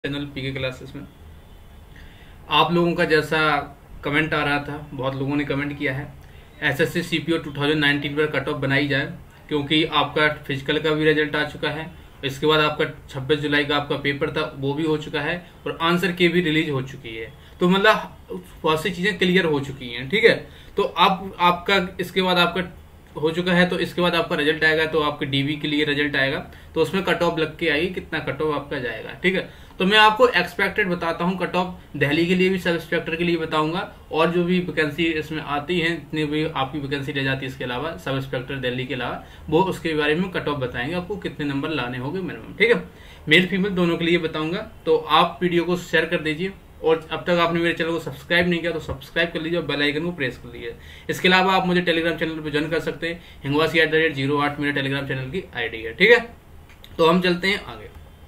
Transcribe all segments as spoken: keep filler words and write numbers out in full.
Channel पीके classes में आप लोगों का जैसा कमेंट आ रहा था, बहुत लोगों ने कमेंट किया है एसएससी सीपीओ दो हज़ार उन्नीस पर कट ऑफ बनाई जाए, क्योंकि आपका फिजिकल का भी रिजल्ट आ चुका है। इसके बाद आपका छब्बीस जुलाई का आपका पेपर था, वो भी हो चुका है और आंसर की भी रिलीज हो चुकी है। तो मतलब बहुत सी चीजें क्लियर हो चुकी हैं, ठीक है। तो अब आपका इसके बाद आपका हो चुका है, तो इसके बाद आपका रिजल्ट आएगा, तो आपके डीबी के लिए रिजल्ट आएगा, तो उसमें कट ऑफ लग के आएगी, कितना कट ऑफ आपका जाएगा, ठीक है। तो मैं आपको एक्सपेक्टेड बताता हूं कट ऑफ, दिल्ली के लिए भी, सब इंस्पेक्टर के लिए बताऊंगा, और जो भी वैकेंसी इसमें आती है, जितनी भी आपकी वैकेंसी रह जाती है इसके अलावा, सब इंस्पेक्टर दिल्ली के अलावा, वो उसके बारे में कट ऑफ बताएंगे आपको कितने नंबर लाने होंगे मिनिमम, ठीक है। मेल फीमेल दोनों के लिए बताऊंगा। तो आप वीडियो को शेयर कर दीजिए, और अब तक आपने मेरे चैनल को सब्सक्राइब नहीं किया तो सब्सक्राइब कर लीजिए और बेल आइकन को प्रेस कर लीजिए। इसके अलावा आप मुझे टेलीग्राम चैनल पर ज्वाइन कर सकते हैं, हिंगवासी एट द रेट जीरो आठ मेरे टेलीग्राम चैनल की आईडी है, ठीक है। तो हम चलते हैं आगे,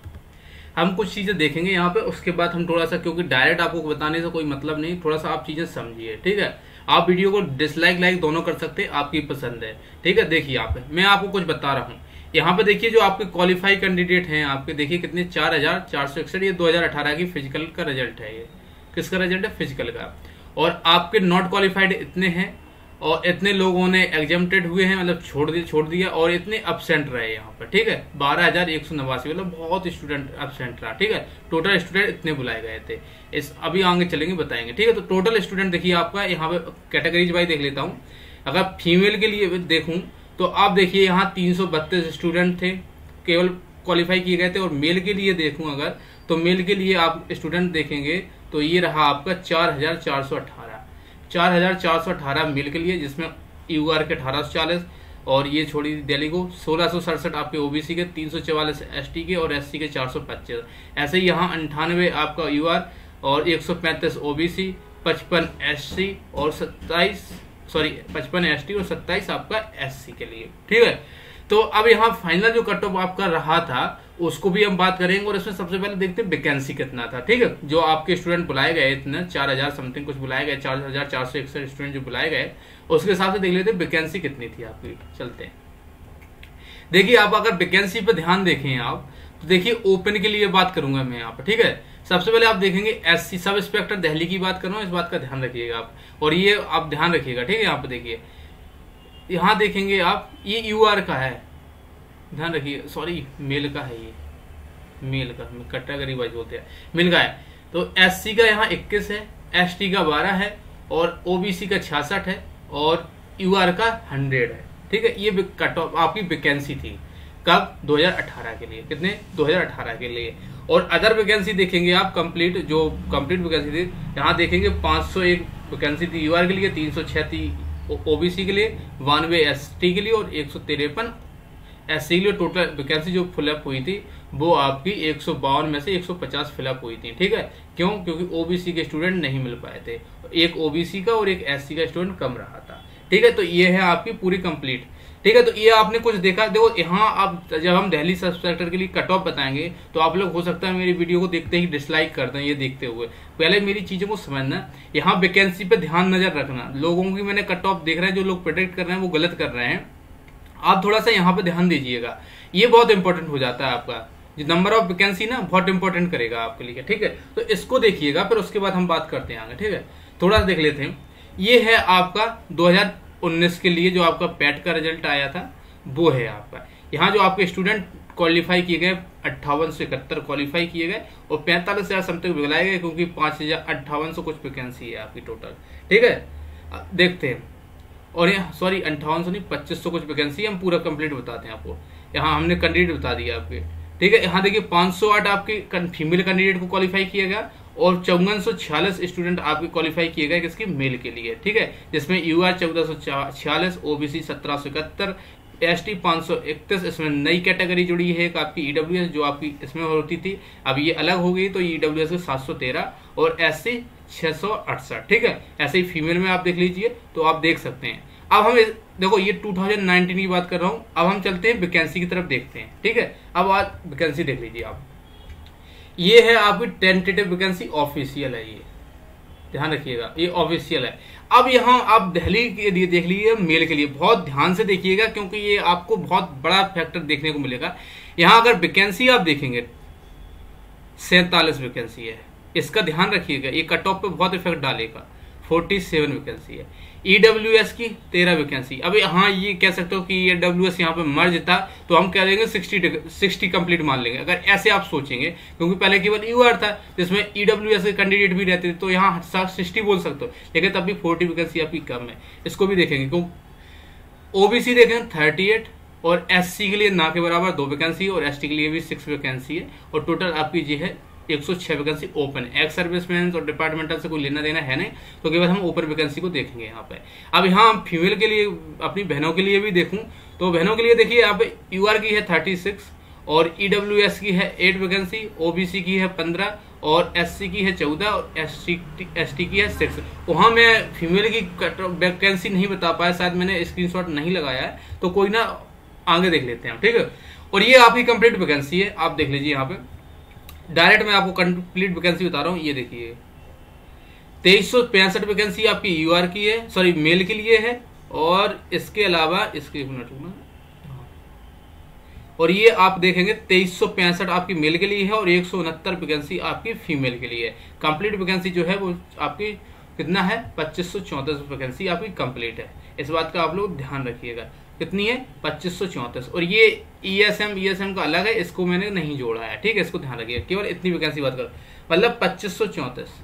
हम कुछ चीजें देखेंगे यहाँ पे, उसके बाद हम थोड़ा सा, क्योंकि डायरेक्ट आपको बताने से कोई मतलब नहीं, थोड़ा सा आप चीजें समझिए, ठीक है। आप वीडियो को डिसलाइक लाइक दोनों कर सकते हैं, आपकी पसंद है, ठीक है। देखिए यहाँ पे मैं आपको कुछ बता रहा हूँ, यहाँ पे देखिए जो आपके क्वालिफाई कैंडिडेट हैं आपके, देखिए कितने, चार हजार चार सौ इकसठ, ये दो हजार अठारह की फिजिकल का रिजल्ट है। ये किसका रिजल्ट है? फिजिकल का। और आपके नॉट क्वालिफाइड इतने हैं, और इतने लोगों ने एग्जाम्प्टेड हुए हैं, मतलब छोड़ दिया छोड़ दिया और इतने अब्सेंट रहे यहाँ पर, ठीक है। बारह हजार एक सौ नवासी, मतलब बहुत स्टूडेंट अब्सेंट रहा, ठीक है। टोटल स्टूडेंट इतने बुलाए गए थे, इस अभी आगे चलेंगे बताएंगे, ठीक है। तो टोटल स्टूडेंट देखिए आपका, यहाँ पे कैटेगरीज वाइज देख लेता हूँ। अगर फीमेल के लिए देखूं तो आप देखिए यहाँ तीन सौ बत्तीस स्टूडेंट थे केवल क्वालिफाई किए गए थे, और मेल के लिए देखूं अगर, तो मेल के लिए आप स्टूडेंट देखेंगे तो ये रहा आपका चार हजार चार सौ अठारह चार हजार चार सौ अठारह मेल के लिए, जिसमें यूआर के अठारह सौ चालीस, और ये छोड़ी दिल्ली को सोलह सौ सड़सठ आपके ओबीसी के, तीन सौ चवालीस एसटी के और एससी के चार सौ पच्चीस। ऐसे ही यहाँ अंठानवे आपका यूआर और एक सौ पैंतीस ओबीसी, पचपन एससी और सत्ताईस सॉरी पचपन एसटी और सत्ताईस आपका एससी के लिए, ठीक है। तो अब यहाँ फाइनल जो कट ऑफ आपका रहा था उसको भी हम बात करेंगे, और इसमें सबसे पहले देखते हैं वैकेंसी कितना था, ठीक है। जो आपके स्टूडेंट बुलाए गए इतने चार हजार समथिंग कुछ बुलाए गए, चार हजार चार सौ इकसठ स्टूडेंट जो बुलाए गए, उसके हिसाब से देख लेते हैं वैकेंसी कितनी थी आपकी। चलते हैं, देखिए आप अगर वैकेंसी पे ध्यान देखें आप, तो देखिए ओपन के लिए बात करूंगा मैं यहाँ पर, ठीक है। सबसे पहले आप देखेंगे एससी सब इंस्पेक्टर दिल्ली की बात कर रहा हूँ, इस बात का ध्यान रखिएगा आप, और ये आप ध्यान रखिएगा, ठीक है। यहाँ पे देखिए, यहाँ देखेंगे आप, ये यूआर का है, ध्यान रखिए, सॉरी मेल का है, ये मेल का कैटेगरी वाइज बोलते हैं, मेल का है। तो एससी का यहाँ इक्कीस है, एसटी का बारह है, और ओबीसी का छियासठ है, और यूआर का हंड्रेड है, ठीक है। ये कट ऑफ आपकी वैकेंसी थी कब? दो हजार अठारह के लिए, कितने? दो हजार अठारह के लिए। और अदर वैकेंसी देखेंगे आप, कंप्लीट जो कंप्लीट वैकेंसी थी, यहाँ देखेंगे पांच सौ एक वैकेंसी थी यूआर के लिए, तीन सौ छह थी ओबीसी के लिए, बानवे एसटी के लिए, और एक सौ तिरपन एससी के लिए। टोटल वैकेंसी जो फिलअप हुई थी वो आपकी एक सौ बावन में से एक सौ पचास फिलअप हुई थी, ठीक है। क्यों? क्योंकि ओबीसी के स्टूडेंट नहीं मिल पाए थे, एक ओबीसी का और एक एससी का स्टूडेंट कम रहा था, ठीक है। तो ये है आपकी पूरी कंप्लीट, ठीक है। तो ये आपने कुछ देखा, देखो यहाँ आप जब हम दिल्ली सब इंस्पेक्टर के लिए कट ऑफ बताएंगे तो आप लोग हो सकता है मेरी वीडियो को देखते ही डिसलाइक कर दें, ये देखते हुए। पहले मेरी चीजों को समझना, यहाँ वैकेंसी पे ध्यान नजर रखना। लोगों की मैंने कट ऑफ देख रहे हैं, जो लोग प्रेडिक्ट कर रहे हैं वो गलत कर रहे हैं, आप थोड़ा सा यहाँ पे ध्यान दीजिएगा, ये बहुत इंपॉर्टेंट हो जाता है आपका, जो नंबर ऑफ वैकेंसी ना बहुत इंपॉर्टेंट करेगा आपके लिए, ठीक है। तो इसको देखिएगा, फिर उसके बाद हम बात करते हैं आगे, ठीक है। थोड़ा सा देख लेते हैं, ये है आपका दो हजार उन्नीस के लिए जो आपका पैट का रिजल्ट आया था, वो है आपका। यहाँ जो आपके स्टूडेंट क्वालिफाई किए गए अट्ठावन सौ इकहत्तर क्वालिफाई किए गए, और पैंतालीस हजार समथिंग बुलाए गए, क्योंकि पांच हजार अट्ठावन सौ कुछ वैकेंसी है आपकी टोटल, ठीक है। देखते हैं, और यहाँ सॉरी अंठावन सौ नहीं पच्चीस सौ कुछ वैकेंसी, हम पूरा कंप्लीट बताते हैं आपको। यहाँ हमने कैंडिडेट बता दिया आपके, ठीक है। यहाँ देखिए पांच सौ आठ आपके फीमेल कैंडिडेट को क्वालिफाई किया गया, और चौवन सौ छियालीस स्टूडेंट आपके क्वालिफाई किए गए किसके? मेल के लिए, ठीक है। जिसमें यूआर चौदह सौ छियालीस, ओबीसी सत्रह सौ इकहत्तर, एसटी पांच सौ इकतीस, इसमें नई कैटेगरी जुड़ी है एक आपकी ईडब्ल्यूएस, जो आपकी इसमें होती थी, अब ये अलग हो गई, तो ईडब्ल्यूएस के सात सौ तेरह, और एससी छह सौ अड़सठ, ठीक है। ऐसे ही फीमेल में आप देख लीजिए, तो आप देख सकते हैं। अब हम देखो, ये दो हज़ार उन्नीस की बात कर रहा हूं, अब हम चलते हैं वैकेंसी की तरफ देखते हैं, ठीक है। अब आज वैकेंसी देख लीजिए आप, ये है आपकी टेंटेटिव वैकेंसी, ऑफिशियल है, ये ध्यान रखिएगा, ये ऑफिशियल है। अब यहाँ आप दिल्ली के लिए देख लीजिए, मेल के लिए बहुत ध्यान से देखिएगा, क्योंकि ये आपको बहुत बड़ा फैक्टर देखने को मिलेगा। यहाँ अगर वैकेंसी आप देखेंगे, सैंतालीस वैकेंसी है। इसका ध्यान रखिएगा, ये कट ऑफ पे बहुत इफेक्ट डालेगा। सैंतालीस वैकेंसी है। ईडब्ल्यूएस की तेरह वैकेंसी। अभी हाँ ये कह सकते हो कि ईडब्ल्यूएस यहाँ पे मर्ज था तो हम कह देंगे साठ साठ कंप्लीट मान लेंगे, अगर ऐसे आप सोचेंगे, क्योंकि पहले केवल यूआर था जिसमें ईडब्ल्यूएस के कैंडिडेट भी रहते थे, तो यहाँ साठ बोल सकते हो, लेकिन तब भी चालीस वैकेंसी आपकी कम है। इसको भी देखेंगे, क्यों ओबीसी देखें अड़तीस और एससी के लिए ना के बराबर दो वैकेंसी और एसटी के लिए भी सिक्स वैकेंसी है, और टोटल आपकी जी है एक सौ छह वैकेंसी ओपन है। एक्स सर्विसमैन और डिपार्टमेंटल से कोई लेना देना है नहीं, तो केवल हम ओपन वैकेंसी को देखेंगे यहाँ पे। अब यहाँ हम फीमेल के लिए, अपनी बहनों के लिए भी देखूं तो बहनों के लिए देखिए यहाँ पे यूआर की है छत्तीस और ईडब्ल्यूएस की है आठ वैकेंसी, ओबीसी की है पंद्रह और एससी की है चौदह और एसटी एसटी की है सिक्स। वहां मैं फीमेल की वैकेंसी नहीं बता पाया, शायद मैंने स्क्रीनशॉट नहीं लगाया है, तो कोई ना आगे देख लेते हैं, ठीक है। और ये आपकी कंप्लीट वैकेंसी है, आप देख लीजिए यहाँ पे डायरेक्ट मैं आपको कंप्लीट वैकेंसी बता रहा हूं। ये देखिए तेईस सौ पैंसठ वैकेंसी आपकी यूआर की है, सॉरी मेल के लिए है, और इसके अलावा इसके एक मिनट रुकना, और ये आप देखेंगे तेईस सौ पैंसठ आपकी मेल के लिए है और एक सौ उनहत्तर वैकेंसी आपकी फीमेल के लिए है। कंप्लीट वैकेंसी जो है वो आपकी कितना है, पच्चीस सौ चौंतीस वैकेंसी आपकी कंप्लीट है। इस बात का आप लोग ध्यान रखिएगा, कितनी है, पच्चीस सौ चौंतीस। और ये ईएसएम ईएसएम का अलग है, इसको मैंने नहीं जोड़ा है, ठीक है, इसको ध्यान रखिएगा, केवल इतनी वैकेंसी बात कर, मतलब पच्चीस सौ चौंतीस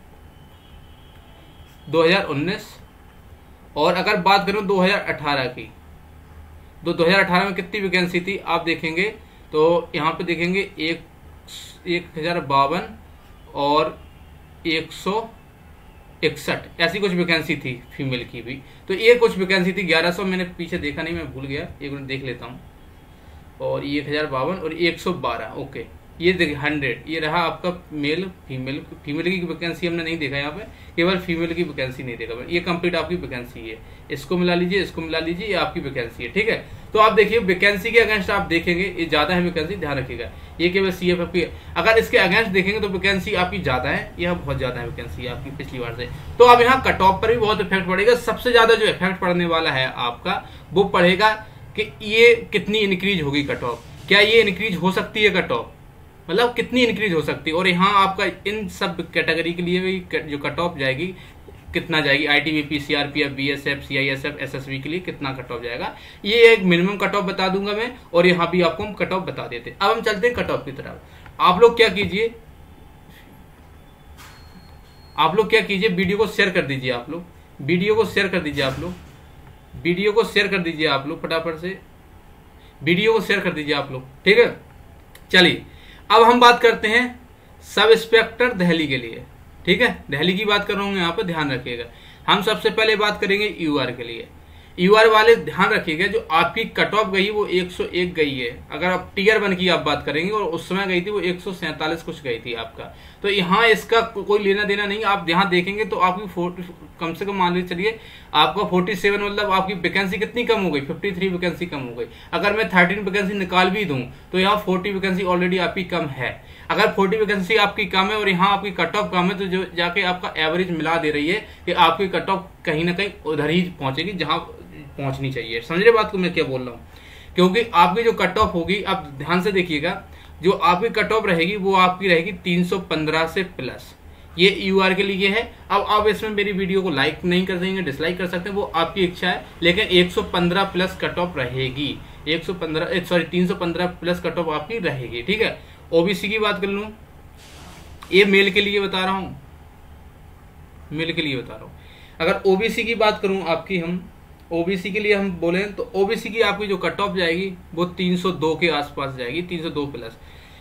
दो हजार उन्नीस। और अगर बात करूं दो हजार अठारह की, तो दो हजार अठारह में कितनी वैकेंसी थी आप देखेंगे तो यहाँ पे देखेंगे एक एक हजार बावन और एक सौ इकसठ ऐसी कुछ वैकेंसी थी फीमेल की भी। तो ये कुछ वैकेंसी थी ग्यारह सौ, मैंने पीछे देखा नहीं, मैं भूल गया, एक मिनट देख लेता हूँ। और ये एक हजार बावन और एक सौ बारह, ओके, ये देखिए हंड्रेड, ये रहा आपका मेल फीमेल। फीमेल की वैकेंसी हमने नहीं देखा यहाँ पे, केवल फीमेल की वैकेंसी नहीं देखा, ये कंप्लीट आपकी वैकेंसी है। इसको मिला लीजिए, इसको मिला लीजिए, ये आपकी वैकेंसी है, ठीक है। तो आप देखिए वैकेंसी के अगेंस्ट आप देखेंगे ये ज्यादा है वैकेंसी, ध्यान रखिएगा, ये केवल सीएफएफ की। अगर इसके अगेंस्ट देखेंगे तो वैकेंसी आपकी ज्यादा है, यह बहुत ज्यादा है वैकेंसी आपकी पिछली बार से। तो अब यहाँ कट ऑफ पर भी बहुत इफेक्ट पड़ेगा। सबसे ज्यादा जो इफेक्ट पड़ने वाला है आपका वो पड़ेगा कि ये कितनी इंक्रीज होगी कट ऑफ, क्या ये इंक्रीज हो सकती है कट ऑफ, मतलब कितनी इंक्रीज हो सकती है। और यहाँ आपका इन सब कैटेगरी के लिए भी जो कट ऑफ जाएगी कितना जाएगी, ITBP, CRPF, BSF, CISF, SSB के लिए कितना कट ऑफ जाएगा, ये एक मिनिमम कट ऑफ बता दूंगा मैं, और यहाँ भी आपको हम कट ऑफ बता देते। अब हम चलते हैं कट ऑफ की तरफ। आप लोग क्या कीजिए, आप लोग क्या कीजिए, वीडियो को शेयर कर दीजिए, आप लोग वीडियो को शेयर कर दीजिए, आप लोग वीडियो को शेयर कर दीजिए, आप लोग फटाफट से वीडियो को शेयर कर दीजिए आप लोग, ठीक है। चलिए अब हम बात करते हैं सब इंस्पेक्टर दिल्ली के लिए, ठीक है, दिल्ली की बात कर रहा हूं यहाँ पे, ध्यान रखिएगा। हम सबसे पहले बात करेंगे यूआर के लिए। यूआर वाले ध्यान रखिएगा, जो आपकी कट ऑफ गई वो एक सौ एक गई है। अगर आप टीयर वन की आप बात करेंगे और उस समय गई थी वो एक सौ सैंतालीस कुछ गई थी आपका, तो यहाँ इसका कोई लेना देना नहीं। आप यहाँ देखेंगे तो आपकी कम से कम मान लीजिए चलिए आपका सैंतालीस, मतलब आपकी वैकेंसी कितनी कम हो गई, तिरेपन वैकेंसी कम हो गई। अगर मैं तेरह वैकेंसी निकाल भी दूं तो यहाँ चालीस वैकेंसी ऑलरेडी आपकी कम है। अगर चालीस वैकेंसी आपकी कम है और यहाँ आपकी कट ऑफ कम है, तो जो जाके आपका एवरेज मिला दे रही है कि आपकी कट ऑफ कहीं ना कहीं उधर ही पहुंचेगी जहां पहुंचनी चाहिए। समझ रहे बात को मैं क्या बोल रहा हूँ, क्योंकि आपकी जो कट ऑफ होगी, आप ध्यान से देखिएगा, जो आपकी कट ऑफ रहेगी वो आपकी रहेगी तीन सौ पंद्रह से प्लस। ये यूआर के लिए है। अब आप इसमें मेरी वीडियो को लाइक नहीं कर सकेंगे, डिसलाइक कर सकते हैं, वो आपकी इच्छा है, लेकिन एक सौ पंद्रह प्लस कट ऑफ रहेगी। एक सौ पंद्रह सॉरी तीन सौ पंद्रह प्लस कट ऑफ आपकी रहेगी, ठीक है। ओबीसी की बात कर लूं, ये मेल के लिए बता रहा हूं, मेल के लिए बता रहा हूं। अगर ओबीसी की बात करूं आपकी, हम ओबीसी के लिए हम बोले तो ओबीसी की आपकी जो कट ऑफ जाएगी वो तीन सौ दो के आसपास जाएगी, तीन सौ दो प्लस।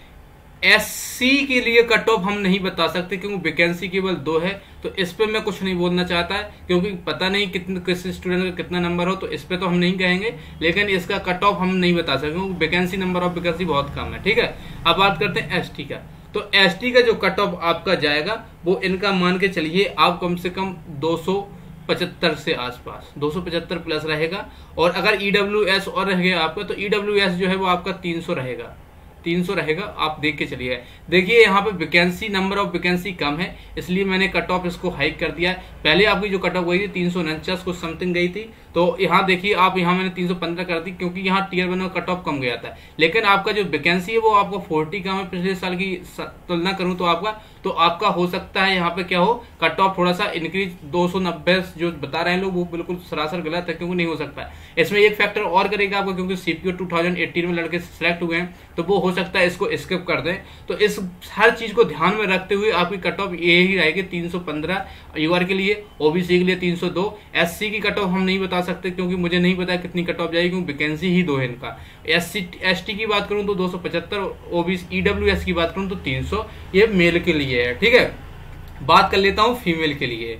एससी के लिए कट ऑफ हम नहीं बता सकते क्योंकि वैकेंसी केवल दो है, तो इस पे मैं कुछ नहीं बोलना चाहता है, क्योंकि पता नहीं कितने किस स्टूडेंट का कितना नंबर हो, तो इस पे तो हम नहीं कहेंगे, लेकिन इसका कट ऑफ हम नहीं बता सकते क्योंकि वैकेंसी नंबर ऑफ वैकेंसी बहुत कम है, ठीक है। अब बात करते हैं एसटी का, तो एसटी का जो कट ऑफ आपका जाएगा वो इनका मान के चलिए आप कम से कम दो सौ पचहत्तर से आसपास, दो सौ पचहत्तर प्लस रहेगा। और अगर ईडब्ल्यूएस और रह गया आपका, तो ईडब्ल्यूएस जो है वो आपका तीन सौ रहेगा, तीन सौ रहेगा, आप देख के चलिए। देखिए यहाँ पे वैकेंसी नंबर ऑफ वैकेंसी कम है, इसलिए मैंने कट ऑफ इसको हाइक कर दिया है। पहले आपकी जो कट ऑफ गई थी तीन सौ उनचास कुछ समथिंग गई थी, तो यहाँ देखिए आप, यहाँ मैंने तीन सौ पंद्रह कर दी क्योंकि यहाँ टीयर वन में कट ऑफ कम गया था, लेकिन आपका जो वैकेंसी है वो आपको चालीस का, मैं पिछले साल की तुलना करूं तो आपका तो आपका हो सकता है यहाँ पे क्या हो, कट ऑफ थोड़ा सा इंक्रीज दो सौ नब्बे जो बता रहे हैं लोग वो बिल्कुल सरासर गलत है, क्योंकि नहीं हो सकता है। इसमें एक फैक्टर और करेगा आपको, क्योंकि सीपीओ टू थाउजेंड एटीन में लड़के सिलेक्ट हुए हैं तो वो हो सकता है इसको स्किप कर दें। तो इस हर चीज को ध्यान में रखते हुए आपकी कट ऑफ ये ही रहेगी तीन सौ पंद्रह यूआर के लिए, ओबीसी के लिए तीन सौ दो, एससी की कट ऑफ हम नहीं बता सकते क्योंकि मुझे नहीं पता कितनी कट ऑफ जाएगी, क्योंकि वैकेंसी ही दो है इनका। एससी एसटी की बात करूं तो दो सौ पचहत्तर, ओबीसी ईडब्ल्यूएस की बात करूं तो तीन सौ, ये मेल के लिए है। ठीक है, बात कर लेता हूं फीमेल के लिए।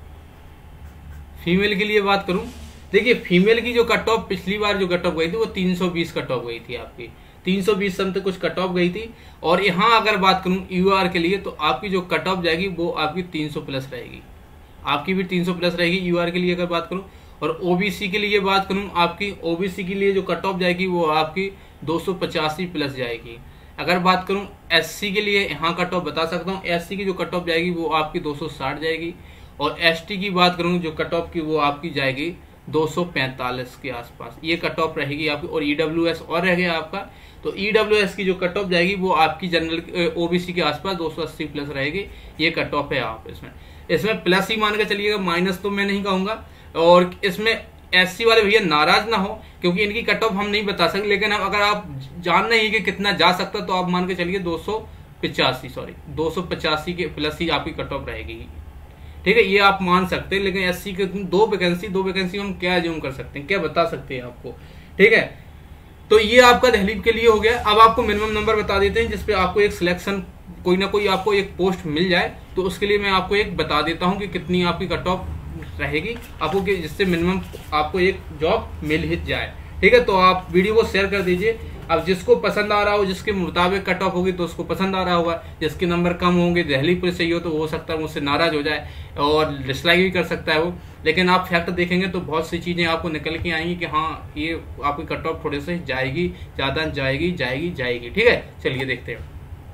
फीमेल के लिए बात करूं, देखिए फीमेल की जो कट ऑफ पिछली बार जो कट ऑफ गई थी वो तीन सौ बीस कट ऑफ गई थी आपकी, तीन सौ बीस समथिंग कुछ कट ऑफ गई थी। और यहां अगर बात करूं यूआर के लिए तो आपकी जो कट ऑफ जाएगी वो आपकी तीन सौ प्लस रहेगी, आपकी भी तीन सौ प्लस रहेगी यूआर के लिए अगर बात करूं। और ओबीसी के लिए बात करूं, आपकी ओबीसी के लिए जो कट ऑफ जाएगी वो आपकी दो सौ पचासी प्लस जाएगी। अगर बात करूं एससी के लिए, यहाँ कट ऑफ बता सकता हूं, एससी की जो कट ऑफ जाएगी वो आपकी दो सौ साठ जाएगी। और एसटी की बात करूं जो कट ऑफ की वो आपकी जाएगी दो सौ पैंतालीस के आसपास, ये कट ऑफ रहेगी आपकी। और ईडब्ल्यूएस और रह गया आपका, तो ईडब्ल्यूएस की जो कट ऑफ जाएगी वो आपकी जनरल ओबीसी के आसपास दो सौ अस्सी प्लस रहेगी, ये कट ऑफ है। आप इसमें इसमें प्लस ही मान के चलिएगा, माइनस तो मैं नहीं कहूंगा। और इसमें एससी वाले भैया नाराज ना हो क्योंकि इनकी कट ऑफ हम नहीं बता सकते, लेकिन अगर आप जान नहीं है कि कितना जा सकता तो आप मान के चलिए दो सौ पिचासी सॉरी दो सौ पचासी के प्लस ही आपकी कट ऑफ रहेगी। ठीक है, ये आप मान सकते हैं, लेकिन एससी के दो वैकेंसी दो वैकेंसी हम क्या एज्यूम कर सकते हैं, क्या बता सकते हैं आपको। ठीक है, तो ये आपका दहलीब के लिए हो गया। अब आपको मिनिमम नंबर बता देते हैं जिसपे आपको एक सिलेक्शन, कोई ना कोई आपको एक पोस्ट मिल जाए, तो उसके लिए मैं आपको एक बता देता हूं कि कितनी आपकी कट ऑफ रहेगी आपको, कि जिससे मिनिमम आपको एक जॉब मिल ही जाए। ठीक है, तो आप वीडियो को शेयर कर दीजिए। अब जिसको पसंद आ रहा हो, जिसके मुताबिक कट ऑफ होगी तो उसको पसंद आ रहा होगा, जिसके नंबर कम होंगे, दहली पर सही हो तो हो सकता है मुझसे नाराज हो जाए और डिसलाइक भी कर सकता है वो। लेकिन आप फैक्ट देखेंगे तो बहुत सी चीजें आपको निकल के आएंगी कि हाँ ये आपकी कट ऑफ थोड़े से जाएगी, ज्यादा जाएगी जाएगी जाएगी। ठीक है, चलिए देखते हैं।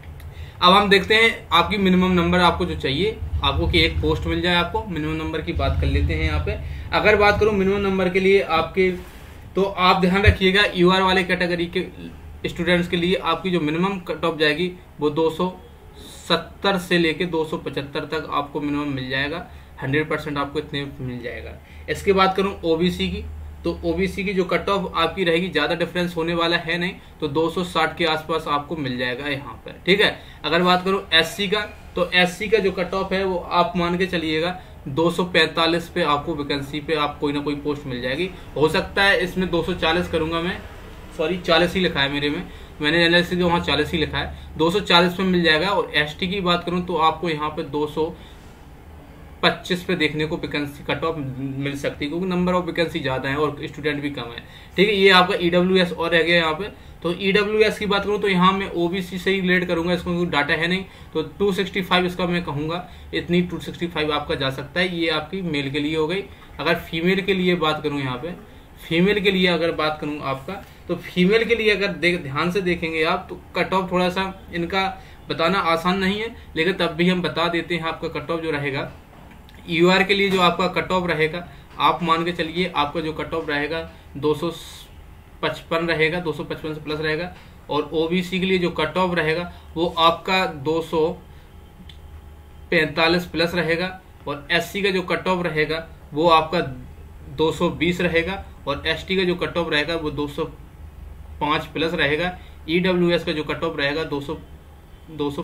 अब हम देखते हैं आपकी मिनिमम नंबर आपको जो चाहिए आपको कि एक पोस्ट मिल जाए आपको, मिनिमम नंबर की बात कर लेते हैं यहाँ पे। अगर बात करूं मिनिमम नंबर के लिए आपके, तो आप ध्यान रखिएगा यूआर वाले कैटेगरी के स्टूडेंट्स के लिए आपकी जो मिनिमम कट ऑफ जाएगी वो दो सौ सत्तर से लेके दो सौ पचहत्तर तक आपको मिनिमम मिल जाएगा, हंड्रेड परसेंट आपको इतने मिल जाएगा। इसके बात करूं ओबीसी की, तो ओबीसी की जो कट ऑफ आपकी रहेगी, ज्यादा डिफरेंस होने वाला है नहीं, तो दो सौ साठ के आसपास आपको मिल जाएगा यहाँ पर। ठीक है, अगर बात करूं एससी का, तो एससी का जो कट ऑफ है वो आप मान के चलिएगा दो सौ पैंतालीस पे आपको वैकेंसी पे आप कोई ना कोई पोस्ट मिल जाएगी। हो सकता है इसमें दो सौ चालीस करूंगा मैं, सॉरी चालीस ही लिखा है मेरे में, मैंने एनालिसिस वहां चालीस ही लिखा है, दो सौ चालीस पे मिल जाएगा। और एसटी की बात करूं तो आपको यहाँ पे दो सौ पच्चीस पे देखने को वैकेंसी कट ऑफ मिल सकती है, क्योंकि नंबर ऑफ वैकेंसी ज्यादा है और स्टूडेंट भी कम है। ठीक है, ये आपका ईडब्ल्यूएस और रह गया यहाँ पे। तो ईडब्ल्यूएस की बात करूं तो यहाँ मैं ओबीसी से ही रिलेट करूंगा, इसको क्योंकि डाटा है नहीं, तो दो सौ पैंसठ इसका मैं कहूंगा, इतनी दो सौ पैंसठ आपका जा सकता है। ये आपकी मेल के लिए हो गई। अगर फीमेल के लिए बात करूं, यहाँ पे फीमेल के लिए अगर बात करूं आपका, तो फीमेल के लिए अगर देख ध्यान से देखेंगे आप तो कट ऑफ थोड़ा सा इनका बताना आसान नहीं है, लेकिन तब भी हम बता देते हैं आपका कट ऑफ जो रहेगा। यूआर के लिए जो आपका कट ऑफ रहेगा, आप मान के चलिए आपका जो कट ऑफ रहेगा दो सौ पचपन रहेगा, दो सौ पचपन से प्लस रहेगा। और ओबीसी के लिए जो कट ऑफ रहेगा वो आपका दो सौ पैंतालीस प्लस रहेगा। और एससी का जो कट ऑफ रहेगा वो आपका दो सौ बीस रहेगा। और एसटी का जो कट ऑफ रहेगा वो दो सौ पाँच प्लस रहेगा। ईडब्ल्यूएस का जो कट ऑफ रहेगा दो सौ दो सौ